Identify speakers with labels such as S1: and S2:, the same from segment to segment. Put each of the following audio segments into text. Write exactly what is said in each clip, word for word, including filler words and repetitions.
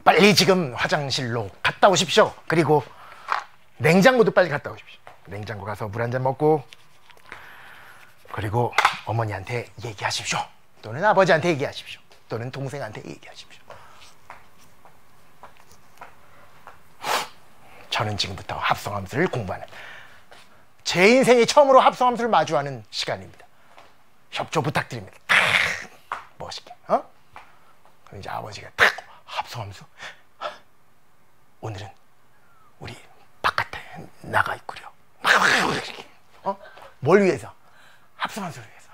S1: 빨리 지금 화장실로 갔다 오십시오. 그리고 냉장고도 빨리 갔다 오십시오. 냉장고 가서 물 한 잔 먹고, 그리고 어머니한테 얘기하십시오. 또는 아버지한테 얘기하십시오. 또는 동생한테 얘기하십시오. 저는 지금부터 합성함수를 공부하는, 제 인생이 처음으로 합성함수를 마주하는 시간입니다. 협조 부탁드립니다. 멋있게. 어? 그럼 이제 아버지가 탁 합성함수. 오늘은 우리 바깥에 나가 있구려. 어? 뭘 위해서? 합성함수를 위해서.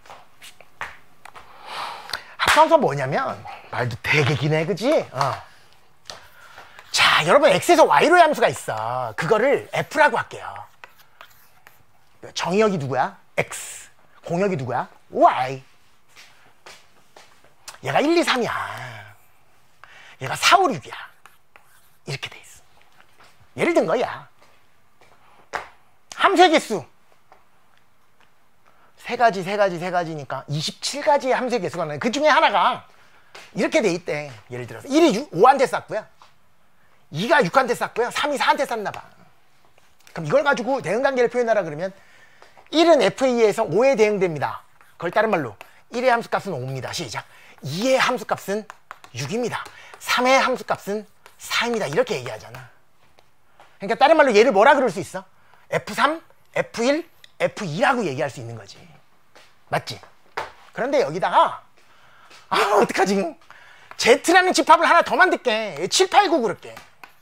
S1: 합성함수가 뭐냐면, 말도 되게 기네, 그지? 어. 자, 여러분, X에서 Y로의 함수가 있어. 그거를 F라고 할게요. 정의역이 누구야? X. 공역이 누구야? Y. 얘가 일, 이, 삼이야. 얘가 사, 오, 육이야. 이렇게 돼 있어. 예를 든 거야. 함수의 개수. 세 가지, 세 가지, 세 가지니까 이십칠 가지의 함수의 개수가 나요. 그 중에 하나가 이렇게 돼 있대. 예를 들어서 일이 오한테 쌌고요. 이가 육한테 쌌고요. 삼이 사한테 쌌나 봐. 그럼 이걸 가지고 대응관계를 표현하라 그러면 일은 에프에이에서 오에 대응됩니다. 그걸 다른 말로 일의 함수값은 오입니다. 시작. 이의 함수값은 육입니다. 삼의 함수값은 사입니다. 이렇게 얘기하잖아. 그러니까 다른 말로 얘를 뭐라 그럴 수 있어? 에프 삼, 에프 일, 에프 이라고 얘기할 수 있는 거지. 맞지? 그런데 여기다가 아 어떡하지? Z라는 집합을 하나 더 만들게. 칠, 팔, 구 그럴게.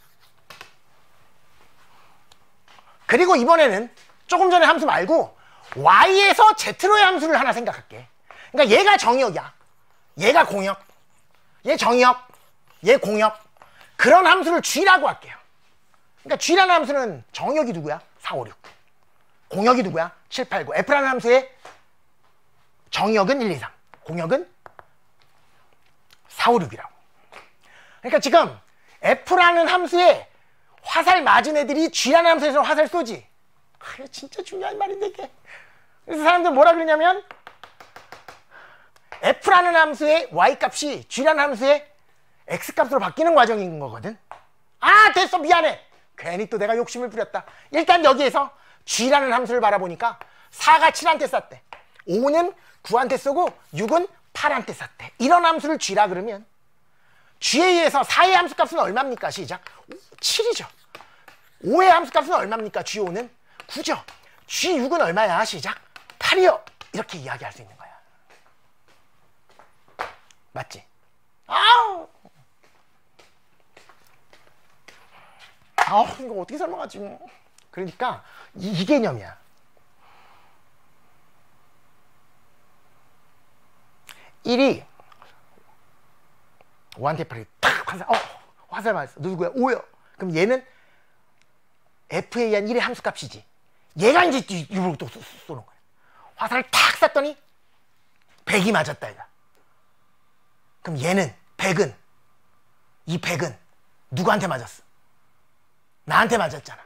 S1: 그리고 이번에는 조금 전에 함수 말고 Y에서 Z로의 함수를 하나 생각할게. 그러니까 얘가 정의역이야. 얘가 공역. 얘 정의역. 얘 공역. 그런 함수를 G라고 할게요. 그러니까 G라는 함수는 정의역이 누구야? 사, 오, 육. 공역이 누구야? 칠, 팔, 구. F라는 함수의 정의역은 일, 이, 삼. 공역은 사, 오, 육이라고. 그러니까 지금 F라는 함수에 화살 맞은 애들이 G라는 함수에서 화살 쏘지. 아, 진짜 중요한 말인데 이게. 그래서 사람들 뭐라 그러냐면 F라는 함수의 Y값이 G라는 함수의 X값으로 바뀌는 과정인 거거든. 아 됐어 미안해. 괜히 또 내가 욕심을 부렸다. 일단 여기에서 G라는 함수를 바라보니까 사가 칠한테 쐈대. 오는 구한테 쏘고 육은 팔한테 쐈대. 이런 함수를 G라 그러면 G에 의해서 사의 함수값은 얼마입니까? 시작. 칠이죠. 오의 함수값은 얼마입니까? 지 오는 구죠. 지 육은 얼마야? 시작. 팔이요. 이렇게 이야기할 수 있는 거야. 맞지? 아우! 아우, 이거 어떻게 설명하지? 그러니까 이, 이 개념이야. 일이 오한테 팔이 탁 화살, 어, 화살 맞았어. 누구야? 오요. 그럼 얘는 F에 의한 일의 함수값이지. 얘가 이제 육으로 또 쏘는 거야. 화살을 탁 쐈더니 백이 맞았다 얘가. 그럼 얘는 백은 이 백은 누구한테 맞았어? 나한테 맞았잖아.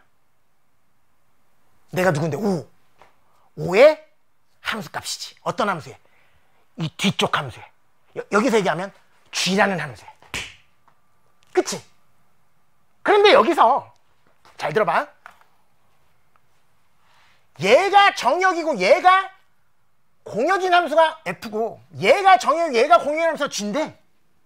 S1: 내가 누군데? 오. 오의 함수값이지. 어떤 함수에? 이 뒤쪽 함수에. 여, 여기서 얘기하면 G라는 함수에. 그치? 그런데 여기서 잘 들어봐. 얘가 정역이고 얘가 공역인 함수가 F고 얘가 정역, 얘가 공역인 함수가 G인데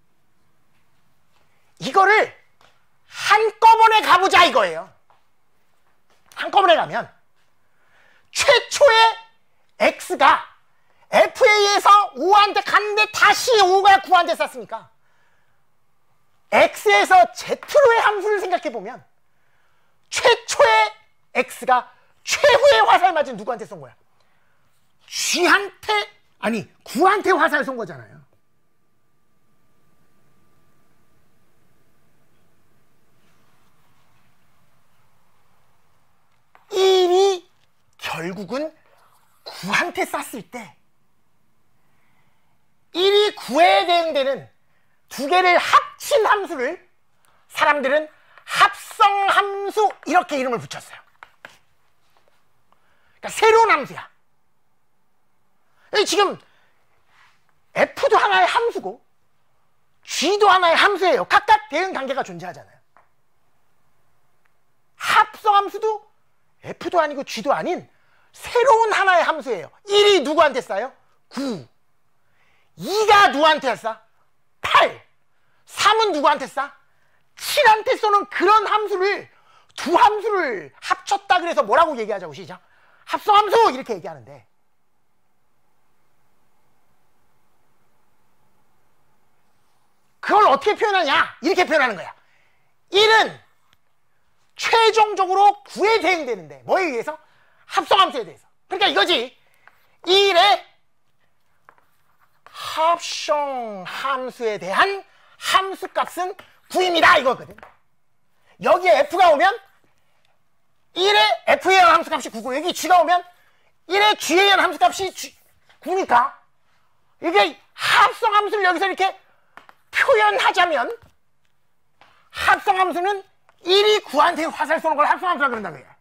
S1: 이거를 한꺼번에 가보자 이거예요. 한꺼번에 가면 최초의 X가 F에이에서 오한테 갔는데 다시 오가 구한테 쐈으니까 X에서 Z로의 함수를 생각해보면 최초의 X가 최후의 화살 맞은 누구한테 쏜 거야? G한테, 아니 구한테 화살 쏜 거잖아요. 일이 결국은 구한테 쐈을 때 일이 구에 대응되는 두 개를 합친 함수를 사람들은 합성함수 이렇게 이름을 붙였어요. 그러니까 새로운 함수야. 지금 F도 하나의 함수고 G도 하나의 함수예요. 각각 대응 관계가 존재하잖아요. 합성함수도 F도 아니고 G도 아닌 새로운 하나의 함수예요. 일이 누구한테 쌓여? 구. 이가 누구한테 쌓? 팔. 삼은 누구한테 쌓? 칠한테 쏘는 그런 함수를 두 함수를 합쳤다 그래서 뭐라고 얘기하자고 시작. 합성함수 이렇게 얘기하는데 그걸 어떻게 표현하냐? 이렇게 표현하는 거야. 일은 최종적으로 구에 대응되는데 뭐에 의해서? 합성함수에 대해서. 그러니까 이거지. 일의 합성함수에 대한 함수값은 구입니다 이거거든. 여기에 F가 오면 일의 F에 의한 함수값이 구고 여기 G가 오면 일의 G에 의한 함수값이 G, 구니까 이게 합성함수를 여기서 이렇게 표현하자면 합성함수는 일이 구한테 화살 쏘는 걸 합성함수라 그런다고 해.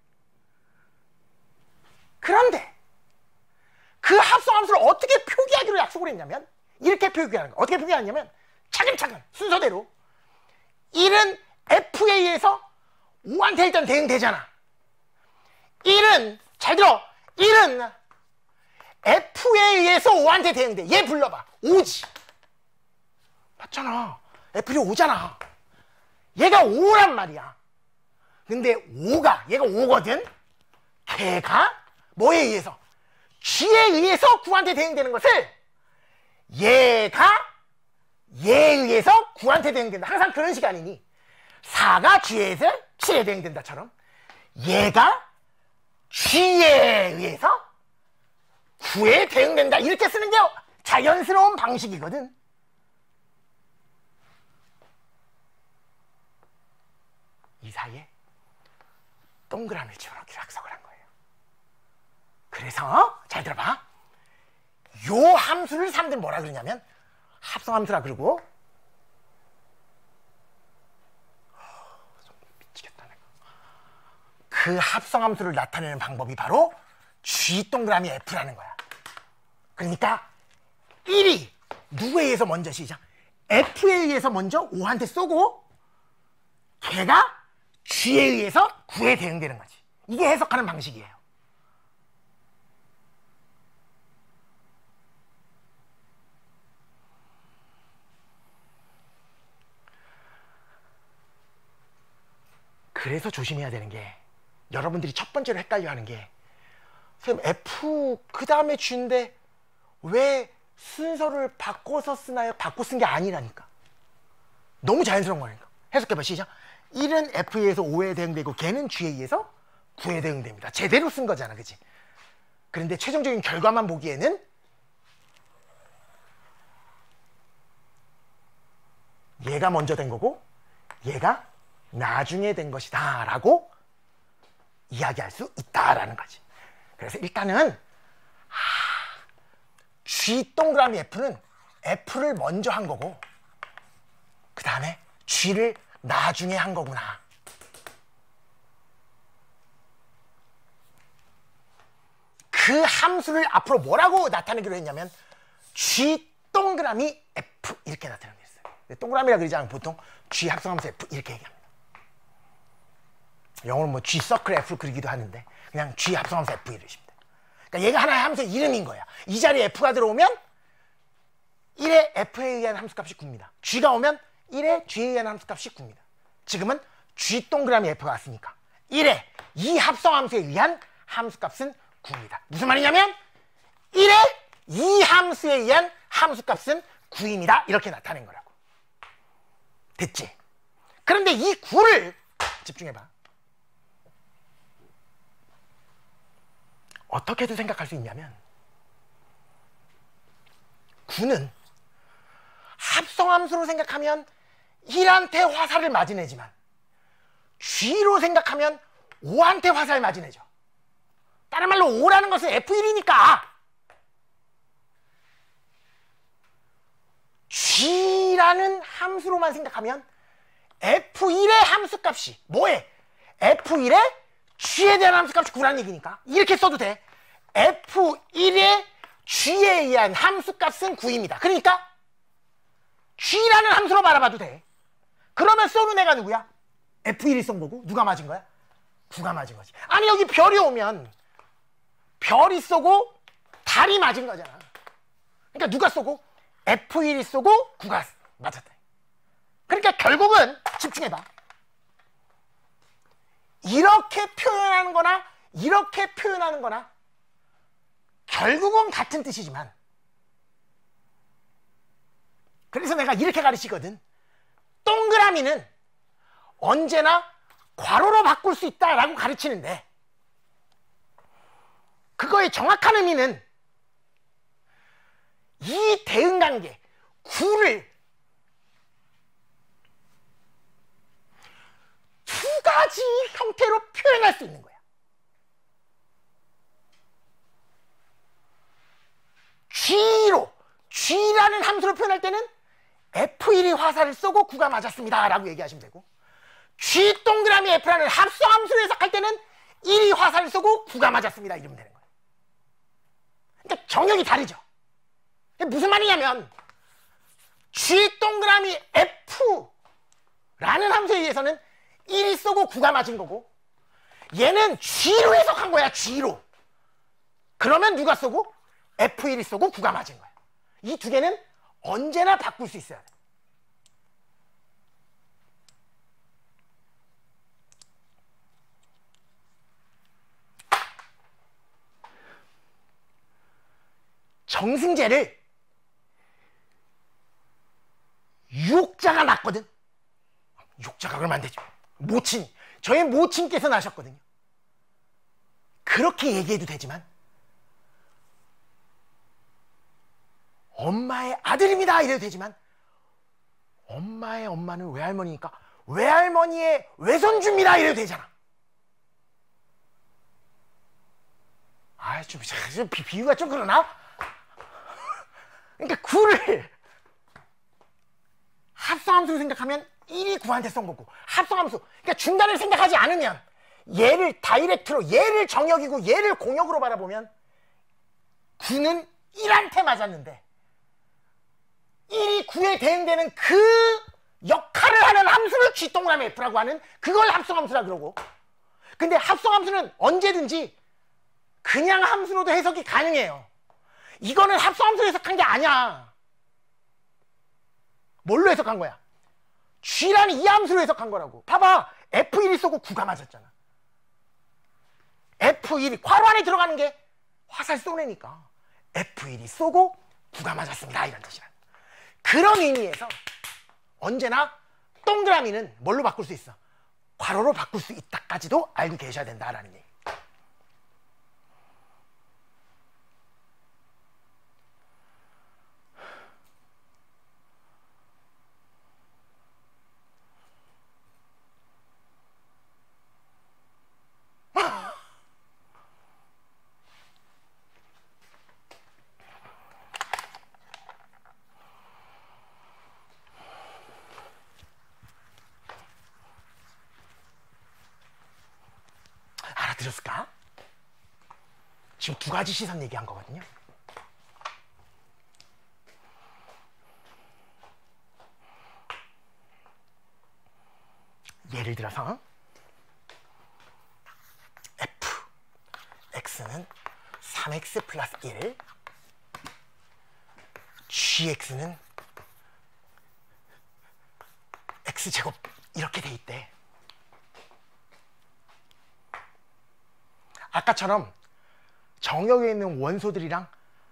S1: 그런데 그 합성함수를 어떻게 표기하기로 약속을 했냐면 이렇게 표기하는 거야. 어떻게 표기하냐면 차근차근 순서대로 일은 F에 의해서 오한테 일단 대응되잖아. 일은 잘 들어. 일은 F에 의해서 오한테 대응돼. 얘 불러봐. 오지. 맞잖아. F이 오잖아. 얘가 오란 말이야. 근데 오가 얘가 오거든. 걔가 뭐에 의해서? G에 의해서 구한테 대응되는 것을 얘가 얘에 의해서 구한테 대응된다. 항상 그런 식이 아니니 사가 G에 의해서 칠에 대응된다처럼 얘가 G에 의해서 구에 대응된다. 이렇게 쓰는 게 자연스러운 방식이거든. 이 사이에 동그라미를 집어넣기로 약속을 한 거예요. 그래서 잘 들어봐. 요 함수를 사람들이 뭐라 그러냐면 합성함수라 그러고 미치겠다 내가. 그 합성함수를 나타내는 방법이 바로 G 동그라미 F라는 거야. 그러니까 일이 누구에 의해서 먼저 시작? F에 의해서 먼저 오한테 쏘고 걔가 G에 의해서 구에 대응되는 거지. 이게 해석하는 방식이에요. 그래서 조심해야 되는 게 여러분들이 첫 번째로 헷갈려하는 게 선생님 F 그 다음에 G인데 왜 순서를 바꿔서 쓰나요? 바꿔 쓴 게 아니라니까. 너무 자연스러운 거니까. 해석해봐. 시작. 일은 F에 의해서 오에 대응되고 걔는 G에 의해서 구에 대응됩니다. 제대로 쓴 거잖아. 그치? 그런데 최종적인 결과만 보기에는 얘가 먼저 된 거고 얘가 나중에 된 것이다 라고 이야기할 수 있다라는 거지. 그래서 일단은 아, G 동그라미 F는 F를 먼저 한 거고 그 다음에 G를 나중에 한 거구나. 그 함수를 앞으로 뭐라고 나타내기로 했냐면 G 동그라미 F 이렇게 나타내기로 했어요. 동그라미라 그러지 않고 보통 G 합성함수 F 이렇게 얘기합니다. 영어로 뭐 G 서클 F 그리기도 하는데 그냥 G 합성함수 F 이러십니다. 그러니까 얘가 하나의 함수의 이름인 거야. 이 자리에 F가 들어오면 일의 F에 의한 함수값이 구입니다. G가 오면 일의 G에 의한 함수값이 구입니다. 지금은 G 동그라미 F가 왔으니까 일의 이 합성함수에 의한 함수값은 구입니다. 무슨 말이냐면 일의 이 함수에 의한 함수값은 구입니다. 이렇게 나타낸 거라고. 됐지? 그런데 이 구를 집중해봐. 어떻게도 생각할 수 있냐면 구는 합성함수로 생각하면 일한테 화살을 맞이내지만 G로 생각하면 오한테 화살 맞이내죠. 다른 말로 오라는 것은 에프 일이니까 G라는 함수로만 생각하면 에프 일의 함수값이 뭐해? 에프 일의 G에 대한 함수값이 구라는 얘기니까 이렇게 써도 돼. 에프 일의 G에 의한 함수값은 구입니다. 그러니까 G라는 함수로 바라봐도 돼. 그러면 쏘는 애가 누구야? 에프 일이 쏜 거고 누가 맞은 거야? 구가 맞은 거지. 아니 여기 별이 오면 별이 쏘고 달이 맞은 거잖아. 그러니까 누가 쏘고? 에프 일이 쏘고 구가 맞았다. 그러니까 결국은 집중해봐. 이렇게 표현하는 거나 이렇게 표현하는 거나 결국은 같은 뜻이지만, 그래서 내가 이렇게 가르치거든. 동그라미는 언제나 괄호로 바꿀 수 있다라고 가르치는데, 그거의 정확한 의미는 이 대응관계 구를 두 가지 형태로 표현할 수 있는 거야. G로, G라는 함수로 표현할 때는 에프 일이 화살을 쏘고 구가 맞았습니다 라고 얘기하시면 되고, G 동그라미 F라는 합성함수로 해석할 때는 일이 화살을 쏘고 구가 맞았습니다 이러면 되는 거예요. 그러니까 정역이 다르죠. 무슨 말이냐면 G 동그라미 F라는 함수에 의해서는 일이 쏘고 구가 맞은 거고, 얘는 G로 해석한 거야. G로. 그러면 누가 쏘고? 에프 일이 쏘고 구가 맞은 거야. 이 두 개는 언제나 바꿀 수 있어야 돼. 정승재를 유혹자가 낳거든. 유혹자가 그러면 안 되죠. 모친, 저의 모친께서 나셨거든요. 그렇게 얘기해도 되지만 엄마의 아들입니다 이래도 되지만, 엄마의 엄마는 외할머니니까 외할머니의 외손주입니다 이래도 되잖아. 아, 좀, 좀 비, 비유가 좀 그러나? 그러니까 구를 합성함수로 생각하면 일이 구한테 쏜 거고, 합성함수, 그러니까 중간을 생각하지 않으면, 얘를 다이렉트로, 얘를 정역이고 얘를 공역으로 바라보면 구는 일한테 맞았는데 일이 구에 대응되는 그 역할을 하는 함수를 G 동그라미 F라고 하는, 그걸 합성함수라 그러고, 근데 합성함수는 언제든지 그냥 함수로도 해석이 가능해요. 이거는 합성함수로 해석한 게 아니야. 뭘로 해석한 거야? G라는 이 함수로 해석한 거라고. 봐봐, 에프 일이 쏘고 구가 맞았잖아. 에프 일이 괄호 안에 들어가는 게 화살 쏘내니까 에프 일이 쏘고 구가 맞았습니다 이런 뜻이야. 그런 의미에서 언제나 동그라미는 뭘로 바꿀 수 있어? 괄호로 바꿀 수 있다까지도 알고 계셔야 된다라는 얘기. 알아들었을까? 지금 두 가지 시선 얘기한 거거든요. 예를 들어서 F, X는 삼 엑스 플러스 일, Gx는 X제곱 이렇게 돼 있대. 아까처럼 정역에 있는 원소들이랑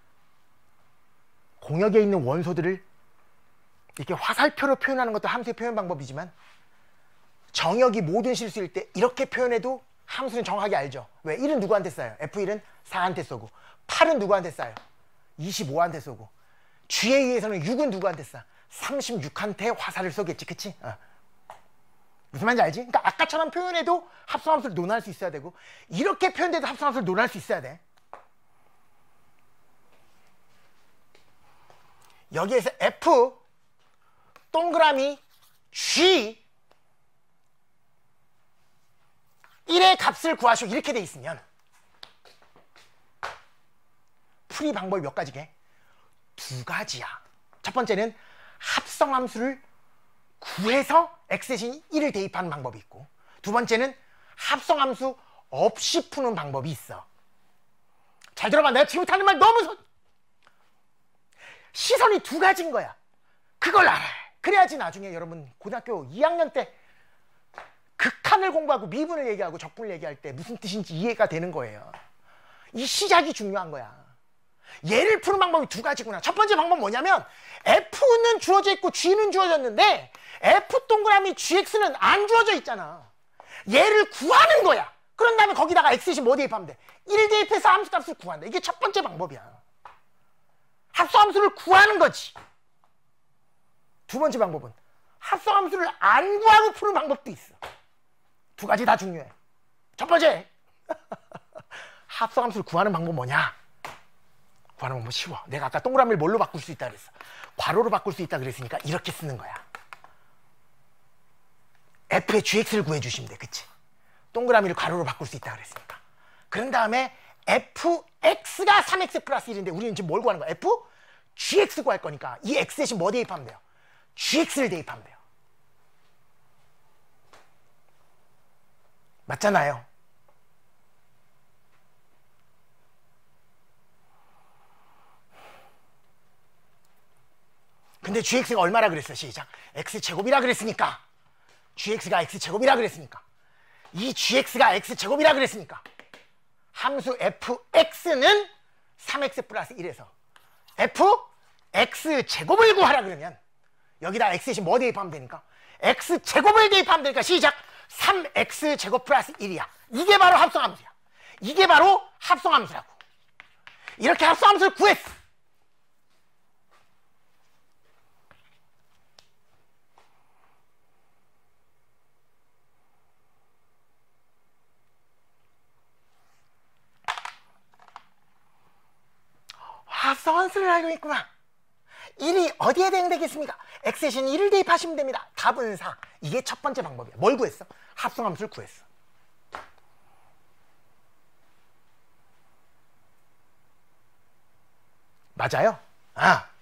S1: 공역에 있는 원소들을 이렇게 화살표로 표현하는 것도 함수의 표현 방법이지만, 정역이 모든 실수일 때 이렇게 표현해도 함수는 정확하게 알죠. 왜? 일은 누구한테 쏴요? 에프 일은 사한테 쏘고, 팔은 누구한테 쏴요? 이십오한테 쏘고, G에 의해서는 육은 누구한테 쏴? 삼십육한테 화살을 쏘겠지, 그치? 어. 무슨 말인지 알지? 그러니까 아까처럼 표현해도 합성함수를 논할 수 있어야 되고, 이렇게 표현돼도 합성함수를 논할 수 있어야 돼. 여기에서 F 동그라미 G 일의 값을 구하시오 이렇게 돼 있으면 풀이 방법이 몇 가지게? 두 가지야. 첫 번째는 합성함수를 구해서 x 대신 일을 대입하는 방법이 있고, 두 번째는 합성함수 없이 푸는 방법이 있어. 잘 들어봐. 내가 지금 하는 말 너무 소... 시선이 두 가지인 거야. 그걸 알아. 그래야지 나중에 여러분 고등학교 이 학년 때 극한을 공부하고 미분을 얘기하고 적분을 얘기할 때 무슨 뜻인지 이해가 되는 거예요. 이 시작이 중요한 거야. 얘를 푸는 방법이 두 가지구나. 첫 번째 방법 뭐냐면 F는 주어져 있고 G는 주어졌는데 F 동그라미 지엑스는 안 주어져 있잖아. 얘를 구하는 거야. 그런 다음에 거기다가 x 대신 뭐 대입하면 돼? 일 대입해서 함수값을 구한다. 이게 첫 번째 방법이야. 합성함수를 구하는 거지. 두 번째 방법은 합성함수를 안 구하고 푸는 방법도 있어. 두 가지 다 중요해. 첫 번째, 합성함수를 구하는 방법 뭐냐? 구하는 방법 쉬워. 내가 아까 동그라미를 뭘로 바꿀 수 있다 그랬어? 괄호로 바꿀 수 있다 그랬으니까 이렇게 쓰는 거야. f의 gx를 구해주시면 돼. 그치? 동그라미를 괄호로 바꿀 수 있다 그랬으니까. 그런 다음에 fx가 삼 엑스 플러스 일인데 우리는 지금 뭘 구하는 거야? f? gx 구할 거니까 이 x 대신 뭐 대입하면 돼요? gx를 대입하면 돼요. 맞잖아요. 근데 gx가 얼마라 그랬어? 시작. x제곱이라 그랬으니까 gx가 x제곱이라 그랬으니까 이 gx가 x제곱이라 그랬으니까 함수 fx는 삼 엑스 플러스 일에서 f x제곱을 구하라 그러면 여기다 x 대신 뭐 대입하면 되니까 x제곱을 대입하면 되니까 시작. 삼 엑스 제곱 플러스 일이야. 이게 바로 합성함수야. 이게 바로 합성함수라고. 이렇게 합성함수를 구했어. 합성함수를 알고 있구나. 일이 어디에 해당되겠습니까? x 대신 일을 대입하시면 됩니다. 답은 사. 이게 첫 번째 방법이야. 뭘 구했어? 합성함수를 구했어. 맞아요? 아,